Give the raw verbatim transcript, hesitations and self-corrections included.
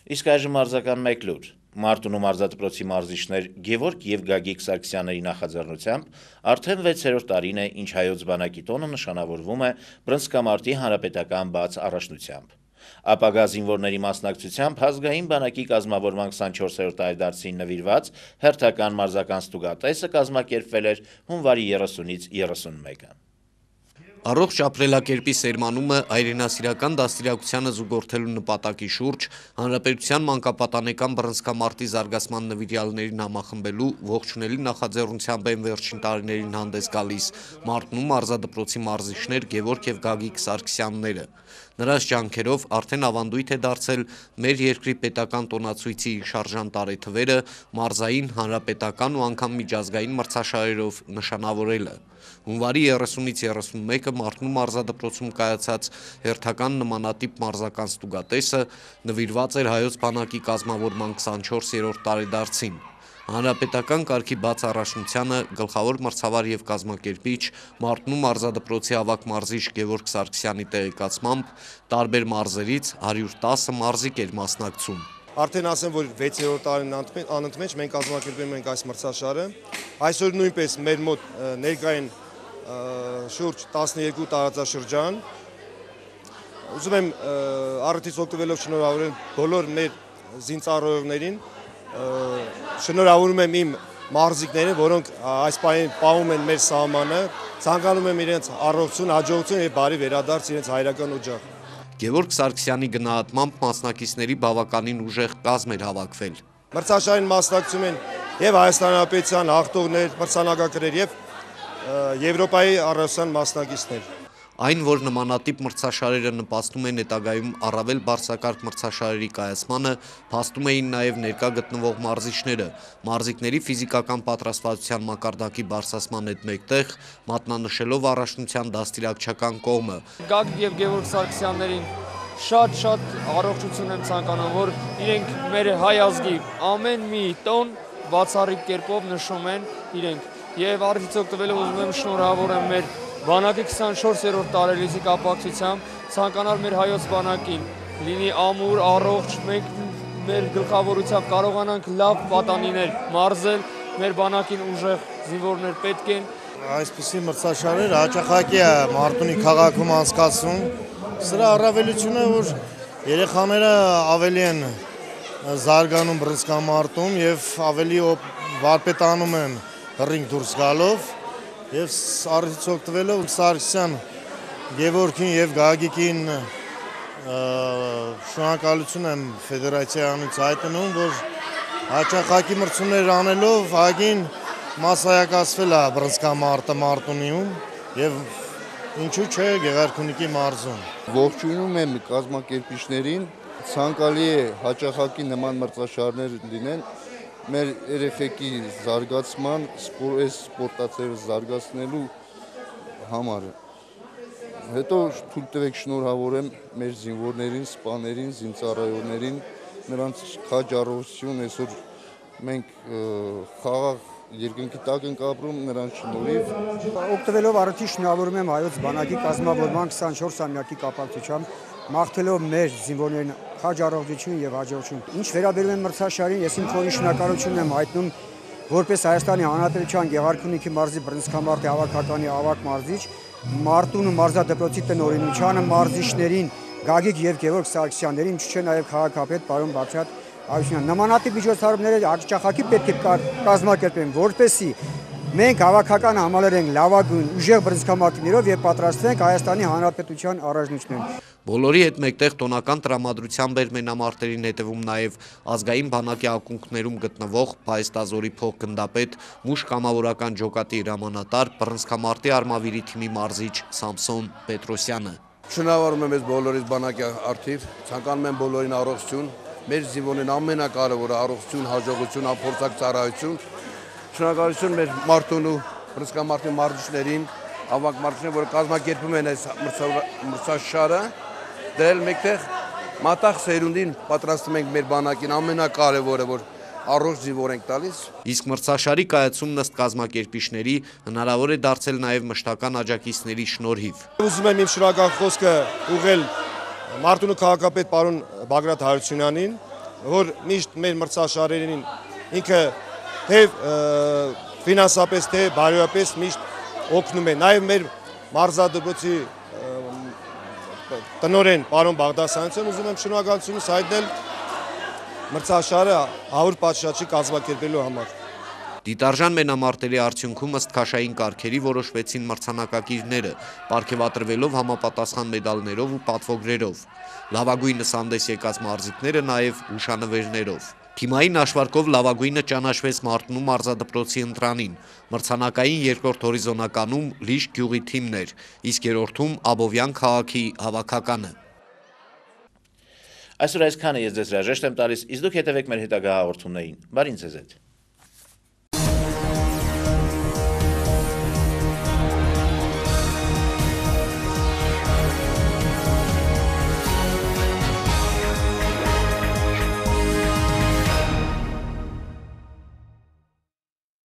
Իսկ այժմ մարզական մեկ լուր։ Մարտունու մարզադպրոցի մարզիչներ Գևորգ եւ Գագիկ Սարգսյանների նախաձեռնությամբ արդեն վեցերորդ տարին է, ինչ հայոց բանակի տոնը նշանավորվում է Բրնսկամարտի հանրապետական բաց առաջնությամբ։ Ապագա զինվորների մասնակցությամբ ազգային բանակի կազմավորման քսանչորսերորդ տարեդարձին նվիրված հերթական մարզական ստուգատեսը կազմակերպվել էր հունվարի երեսունից երեսունմեկը։ Առողջ ապրելակերպի սերմանումը հայրենասիրական դաստիարակությանը զուգորդելու նպատակի շուրջ հանրապետության մանկապատանեկան բռնցքամարտի զարգացման նվիրյալներին համախմբելու ողջունելի նախաձեռնությամբ են վերջին տարիներին հանդես գալիս Մարտունու մարզադպրոցի մարզիչներ Գևորգ եւ Գագիկ Սարգսյանները։ Նրանց ջանքերով արդեն ավանդույթ է դարձել մեր երկրի պետական տոնացույցի շարժան տարեթվերը մարզային, հանրապետական ու անգամ միջազգային մրցաշարերով նշանավորելը։ Հունվարի երեսունից երեսունմեկը Մարտունու մարզադպրոցում կայացած հերթական նմանատիպ մարզական ստուգատեսը նվիրված էր հայոց բանակի կազմավորման քսանչորսերորդ տարեդարձին։ Հանրապետական կարգի բաց առաջնությանը գլխավոր մրցավար եւ կազմակերպիչ Մարտունու մարզադպրոցի ավագ մարզիչ Գևորգ Սարգսյանի տեղեկացմամբ տարբեր մարզերից հարյուր տասը մարզիկ էր մասնակցում։ Արդեն ասեմ, որ վեցերորդ տարին անընդմեջ մենք կազմակերպում ենք այս մրցաշարը։ Այսօր նույնպես մեր մոտ ներկային շուրջ տասնյոթ տարածաշրջան։ Ուզում եմ առիթից օգտվելով շնորհավորել բոլոր մեր զինծառայողներին, շնորհավորում եմ իմ մարզիկներին, որոնք այս պահին պահում են մեր սահմանը, ցանկանում եմ իրենց առողջություն, հաջողություն եւ բարի վերադարձ իրենց հայրական օջախ։ Գևորգ Սարգսյանի գնահատմամբ մասնակիցների բավականին ուժեղ կազմ էր հավաքվել։ Մրցաշարին մասնակցում են եւ Հայաստանի Հանրապետության հաղթողներ, մրցանակակրեր եւ Եվրոպայի առողջության մասնակիցներ։ Այն, որ նմանատիպ մրցաշարերը նպաստում են հետագայում առավել բարձրակարգ մրցաշարերի կայացմանը, փաստում էին նաև ներկա գտնվող մարզիչները, մարզիկների ֆիզիկական պատրաստվածության մակարդակի բարձրացման հետ մեկտեղ, մատնանշելով առաջնության դաստիարակչական կողմը։ Գագիկ եւ Գևորգ Սարգսյաններին շատ-շատ առողջություն եմ ցանկանում, որ իրենք մեր հայ ազգի ամեն մի տոն բացառիկ կերպով նշում են իրենք։ Եվ առիթից օգտվելով ուզում եմ շնորհավորեմ մեր բանակի քսանչորսերորդ տարելիցի կապակցությամբ ցանկանալ մեր հայոց բանակին լինի ամուր, առողջ, մենք մեր գլխավորությամբ կարողանանք լավ պատանիներ մարզել, մեր բանակին ուժեղ զինվորներ պետք են։ Այսպիսի մրցաշարեր հաճախակի է Մարտունի քաղաքում անցկացվում։ Սրա առավելությունը, որ երեխաները ավելի են զարգանում բռնցքամարտում եւ ավելի վարպետանում են հռինգ դուրս գալով։ Եվ առիթից օգտվելով Սարգսյան, Գևորգին եւ Գագիկին շնորհակալություն եմ ֆեդերացիայից հայտնում, որ հաճախակի մրցումներ անելով ագին մասսայակացվել է բռնցքամարտը Մարտունիում եւ ինչու՞ չէ Գեղարքունիքի մարզում։ Ողջունում եմ կազմակերպիչներին, ցանկալի է հաճախակի նման մրցաշարներ լինեն մեր երեխեքի զարգացման, այս սպորտացիները զարգացնելու համար։ Հետո թույլ տվեք շնորհավորեմ մեր զինվորներին, սպաներին, զինծառայողներին, նրանց քաջ առողջություն, այսօր մենք խաղաղ երկնքի տակ ենք ապրում նրանց շնորհիվ։ Օգտվելով առիթից շնորհավորում եմ հայոց բանակի կազմավորման քսանչորսամյակի կապակցությամբ մաղթելով մեր զինվորներին քաջ առողջություն եւ հաջողություն։ Ինչ վերաբերում է մրցաշարին, ես իմ փորի շնորհակալություն եմ հայտնում որպես Հայաստանի Հանրապետության Գեղարքունիքի մարզի բռնցքամարտի հավաքականի ավագ մարզիչ, Մարտունու մարզադպրոցի տնօրինությանը, մարզիչներին Գագիկ եւ Գևորգ Սարգսյաններին, ինչու՞ չէ նաեւ քաղաքապետ պարոն Բացրատ Արությունյան։ Նմանատիպ միջոցառումները հաճախակի պետք է կազմակերպեն, որպեսզի մենք հավաքական համալրենք լավագույն ուժեղ բռնցքամարտիկներով եւ պատրաստվենք Հայաստանի Հանրապետության առաջնություններին։ Բոլորի հետ մեկտեղ տոնական տրամադրությամբ էր մենամարտերին հետևում նաև ազգային բանակի ակունքներում գտնվող Փայստազորի փոխգնդապետ Մուշ կամավորական ջոկատի հրամանատար բռնցքամարտի արմավիրի թիմի մարզիչ Սամսոն Պետրոսյանը։ Շնորհավորում եմ ես բոլորիս բանակի արդիվ, ցանկանում եմ բոլորին առողջություն, մեր զինվորներին ամենակարևորը առողջություն, հաջողություն, ապորձակ ծառայություն։ Շնորհակալություն մեր Մարտունու բռնցքամարտի մարզիչներին, ավագ մարզիչներին, որ կազմակերպում են այս մրցաշարը, դրել մեկտեղ մատաղ սերունդին պատրաստում ենք մեր բանակին, ամենակարևորը, որ առողջ զինվոր ենք տալիս։ Իսկ մրցաշարի կայացումն ըստ կազմակերպիչների հնարավոր է դարձել նաև մշտական աջակիցների շնորհիվ։ Ուզում եմ իմ շնորհակալ խոսքը ուղղել Մարտունու քաղաքապետ պարոն Բագրատ Հարությունյանին, որ միշտ մեր մրցաշարերին ինքը թե ֆինանսապես, թե բարոյապես միշտ օգնում է։ Նաև մեր մարզադպրոցի տնօրեն պարոն Բաղդասարյանին ուզում եմ շնորհակալություն հայտնել մրցաշարը հարյուր պատշաճի կազմակերպելու համար։ Դիտարժան մենամարտերի արդյունքում ըստ քաշային կարգերի որոշվեցին մրցանակակիրները, պարգևատրվելով համապատասխան մեդալներով ու պատվոգրերով, լավագույնս հանդես եկած մարզիկները նաև հուշանվերներով։ Թիմային հաշվարկով լավագույնը ճանաչվեց Մարտունու մարզադպրոցի ընտրանին, մրցանակային երկրորդ հորիզոնականում Լիշ գյուղի թիմն էր, իսկ երրորդում Աբովյան քաղաքի հավաքականը։ Այսօր այսքանը ես ձեզ հրաժեշտ եմ տալիս, իսկ դուք հետևեք մեր հետագա հաղորդումներին։ Բարին ձեզ հետ։